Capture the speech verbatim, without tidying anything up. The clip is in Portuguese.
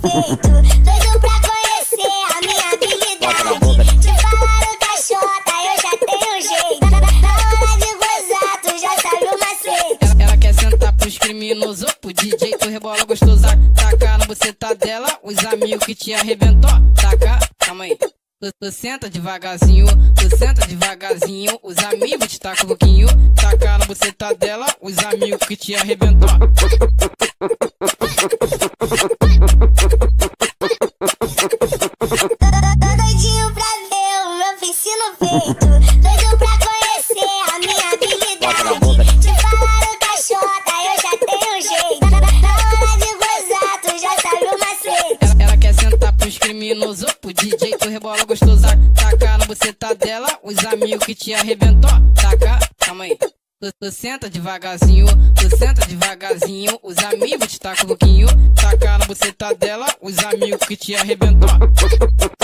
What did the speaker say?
feito. Doido pra conhecer a minha habilidade. Te falaram da xota, eu já tenho jeito. Na hora de gozar, tu já sabe o macete. Ela, ela quer sentar pros criminosos, pro D J, tu rebola gostoso. Taca na buceta dela, os amigos que te arrebentou. Taca, calma aí. Tu, tu senta devagarzinho, tu senta devagarzinho, os amigos te tacam um pouquinho. Taca na buceta dela, os amigos que te arrebentou. Tô doidinho pra ver o meu ensino feito. Doido pra conhecer a minha habilidade. Te falaram da xota, eu já tenho jeito. Na hora de gozar, tu já sabe o macete. Ela, ela quer sentar pros criminosos, pro D J, tu rebola gostoso. Taca na buceta dela, os amigos que te arrebentou. Taca, calma aí. Tu, tu senta devagarzinho, tu senta devagarzinho, os amigos te tacam um pouquinho. Taca na buceta dela, os amigos que te arrebentou.